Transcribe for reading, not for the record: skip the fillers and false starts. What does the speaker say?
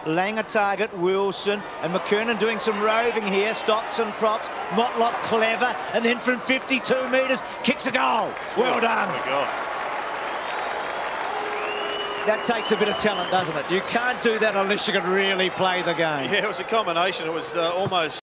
Langer target, Wilson, and McKernan doing some roving here. Stocks and props. Motlop clever, and then from 52 metres, kicks a goal. Well done. Oh my God. That takes a bit of talent, doesn't it? You can't do that unless you can really play the game. Yeah, it was a combination. It was almost